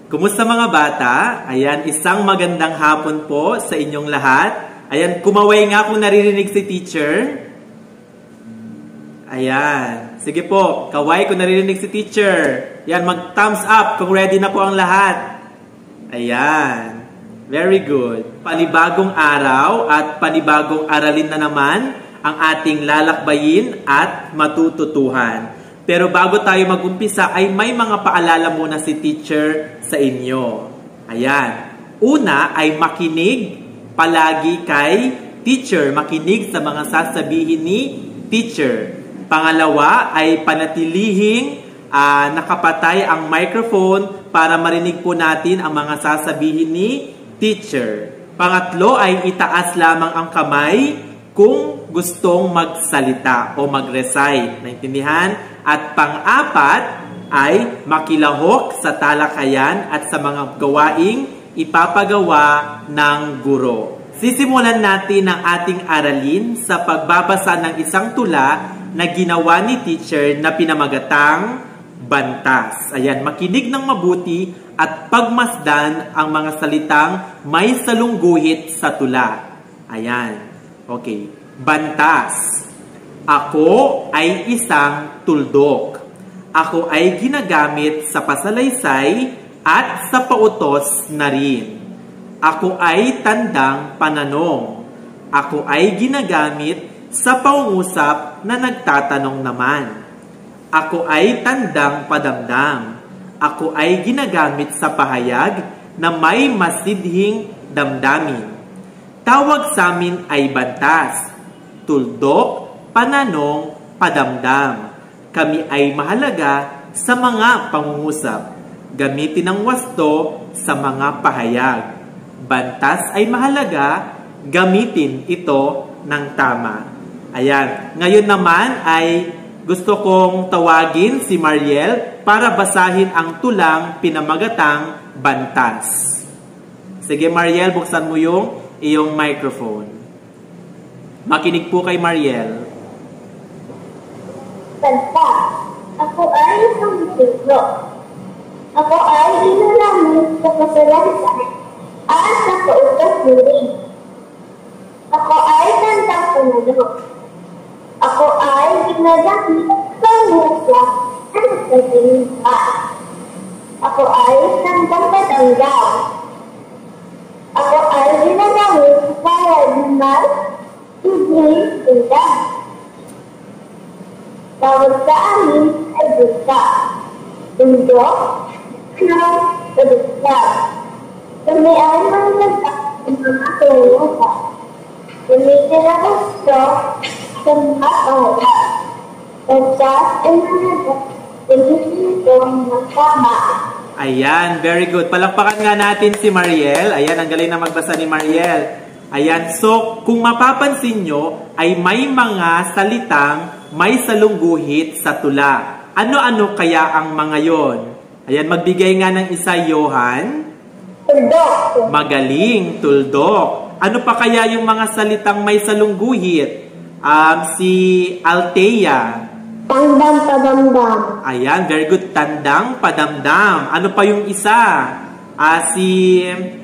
Kumusta mga bata? Ayan, isang magandang hapon po sa inyong lahat. Ayan, kumaway nga kung naririnig si teacher. Ayan, sige po, kaway kung naririnig si teacher. Ayan, mag-thumbs up kung ready na po ang lahat. Ayan, very good. Panibagong araw at panibagong aralin na naman ang ating lalakbayin at matututuhan. Pero bago tayo mag-umpisa ay may mga paalala muna si teacher sa inyo. Ayan. Una ay makinig palagi kay teacher. Makinig sa mga sasabihin ni teacher. Pangalawa ay panatilihing nakapatay ang microphone para marinig po natin ang mga sasabihin ni teacher. Pangatlo ay itaas lamang ang kamay kung gustong magsalita o mag-recite. Naintindihan? At pang-apat ay makilahok sa talakayan at sa mga gawaing ipapagawa ng guro. Sisimulan natin ang ating aralin sa pagbabasa ng isang tula na ginawa ni teacher na pinamagatang Bantas. Ayan, makinig ng mabuti at pagmasdan ang mga salitang may salungguhit sa tula. Ayan. Okay. Bantas. Ako ay isang tuldok. Ako ay ginagamit sa pasalaysay at sa pautos na rin. Ako ay tandang pananong. Ako ay ginagamit sa pangungusap na nagtatanong naman. Ako ay tandang padamdam. Ako ay ginagamit sa pahayag na may masidhing damdamin. Tawag sa amin ay bantas, tuldok, pananong, padamdam. Kami ay mahalaga sa mga pangungusap. Gamitin ang wasto sa mga pahayag. Bantas ay mahalaga, gamitin ito ng tama. Ayan. Ngayon naman ay gusto kong tawagin si Mariel para basahin ang tulang pinamagatang Bantas. Sige Mariel, buksan mo yung iyong microphone. Makinig po kay Mariel. Bantas. Ako ay isang tuldok. Ako ay ginagamit sa pasalaysay at sa pautos na rin. Ako ay tandang pananong. Ako ay ginagamit sa pangungusap at nagtatanong. Ako ay tandang padamdam. Ako ay ginagamit para lumal, hindi tindang. Tawag sa amin ay buka, tundok, ng padugtag. Kami ay managdag ng mga pangungusap. Gamitin ang gusto sa mga pahayag. Bantas ay managdag, gamitin ito ng tama. Ayan, very good. Palakpakan nga natin si Mariel. Ayan, ang galing na magbasa ni Mariel. Ayan, so kung mapapansin nyo, ay may mga salitang may salungguhit sa tula. Ano-ano kaya ang mga yon? Ayan, magbigay nga ng isa, Johan. Tuldok. Magaling, tuldok. Ano pa kaya yung mga salitang may salungguhit? Si Althea. Tandang padamdam. Ayan, very good. Tandang padamdam. Ano pa yung isa? Si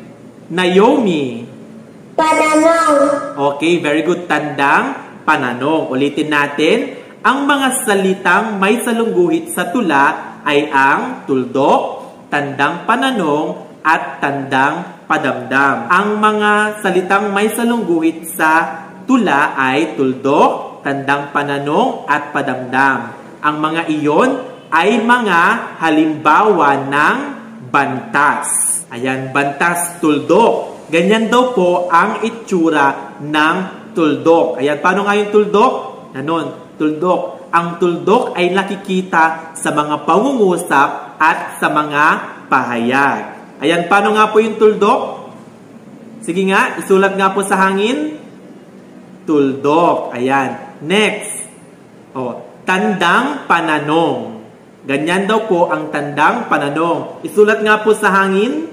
Naomi. Pananong. Okay, very good. Tandang pananong. Ulitin natin. Ang mga salitang may salungguhit sa tula ay ang tuldok, tandang pananong, at tandang padamdam. Ang mga salitang may salungguhit sa tula ay tuldok, tandang pananong, at padamdam. Ang mga iyon ay mga halimbawa ng bantas. Ayan, bantas, tuldok. Ganyan daw po ang itsura ng tuldok. Ayan, paano nga yung tuldok? Ganon, tuldok. Ang tuldok ay nakikita sa mga pangungusap at sa mga pahayag. Ayan, paano nga po yung tuldok? Sige nga, isulat nga po sa hangin. Tuldok. Ayan. Next. Tandang pananong. Ganyan daw po ang tandang pananong. Isulat nga po sa hangin.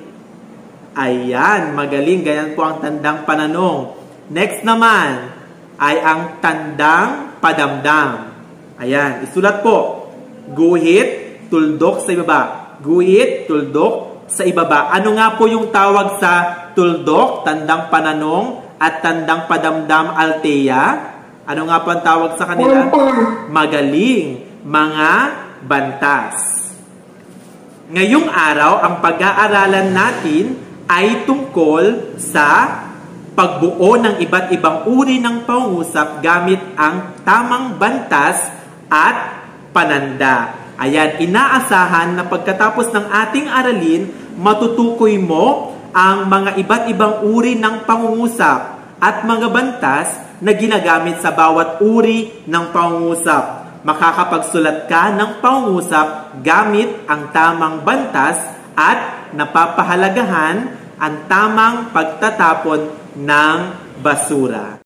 Ayan, magaling. Ganyan po ang tandang pananong. Next naman ay ang tandang padamdam. Ayan, isulat po. Guhit, tuldok sa ibaba. Guhit, tuldok sa ibaba. Ano nga po yung tawag sa tuldok, tandang pananong, at tandang padamdam altea? Ano nga po ang tawag sa kanila? Magaling, mga bantas. Ngayong araw, ang pag-aaralan natin ay tungkol sa pagbuo ng iba't ibang uri ng pangungusap gamit ang tamang bantas at pananda. Ayan, inaasahan na pagkatapos ng ating aralin, matutukoy mo ang mga iba't ibang uri ng pangungusap at mga bantas na ginagamit sa bawat uri ng pangungusap. Makakapagsulat ka ng pangungusap gamit ang tamang bantas at napapahalagahan ang tamang pagtatapon ng basura.